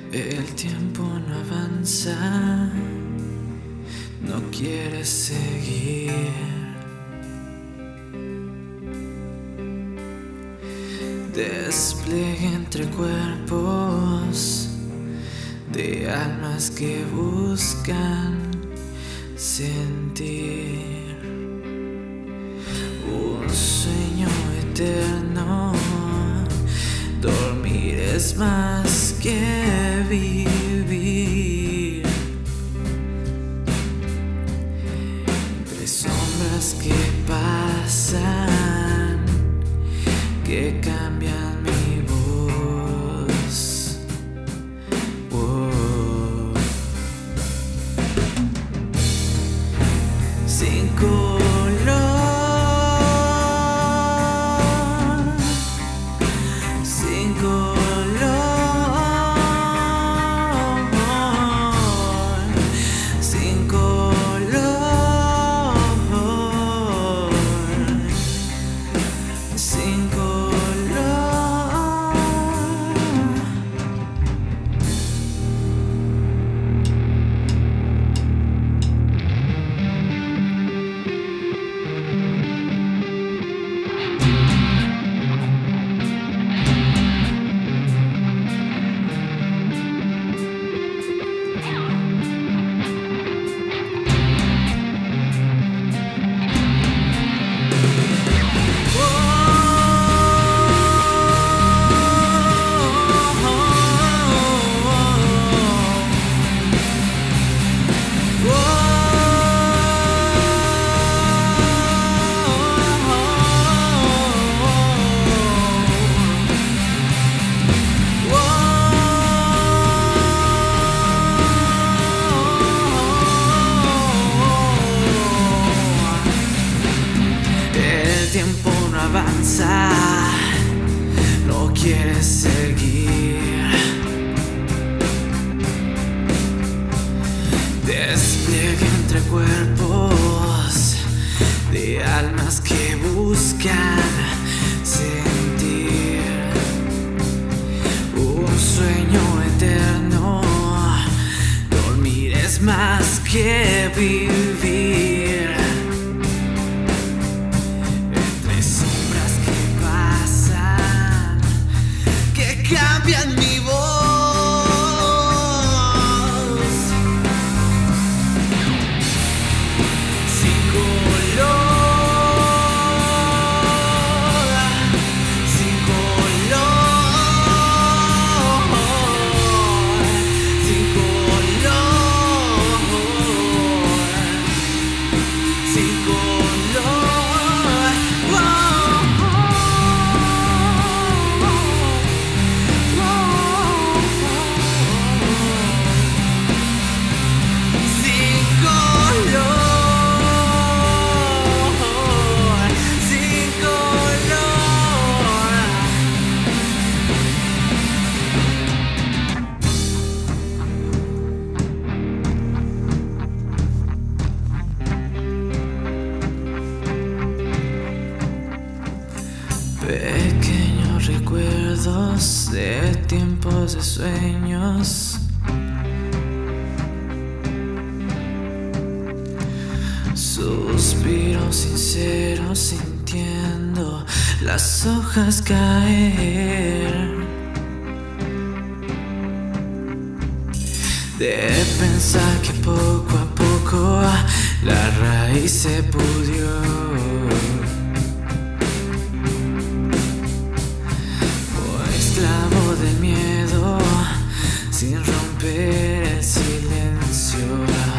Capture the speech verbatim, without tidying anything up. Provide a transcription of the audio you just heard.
El tiempo no avanza, no quiere seguir. Despliegue entre cuerpos de almas que buscan sentir un sueño eterno. Dormir es más que vivir. Entre sombras que pasan, que cambian mi voz. Oh. Sin color, sin color, sin color, sin color. El tiempo no avanza, no quiere seguir. Despliegue entre cuerpos de almas que buscan sentir un sueño eterno. Dormir es más que vivir. Cambian mi voz. Sin color, sin color, sin color, sin color. Oh. Pequeños recuerdos de tiempos de sueños. Suspiros sinceros sintiendo las hojas caer. De pensar que poco a poco la raíz se pudrió. Esclavo del miedo, sin romper el silencio.